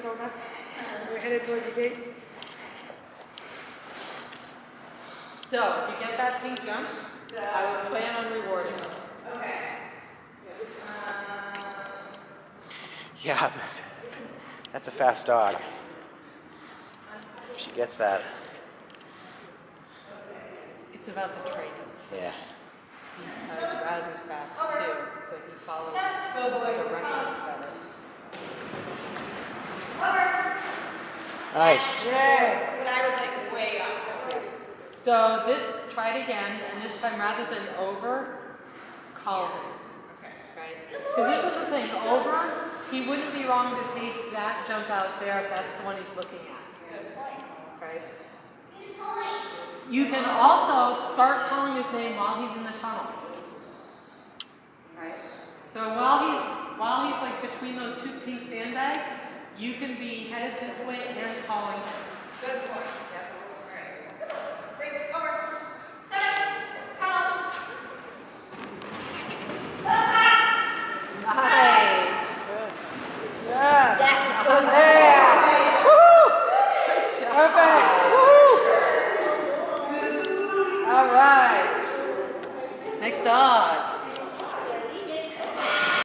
Minnesota. We're headed towards the gate. So, if you get that pink jump, I will plan on rewarding you. Okay. Yeah, that's a fast dog. If she gets that. It's about the training. Yeah. He browses fast too, but he follows the directions better. Nice. Yeah. But I was like way off course. So this, try it again, and this time rather than over, call him. Right? Because this is the thing, over, he wouldn't be wrong to take that jump out there if that's the one he's looking at. Good point. Right? You can also start calling his name while he's in the tunnel. Right? So while he's like between those two pink sandbags, you can be headed this way and calling. Good point. Yep. Alright. Bring it over. Set. Come. Nice. Yeah. Yes. Good. Yeah. Woo! Perfect. Woo! All right. Next dog.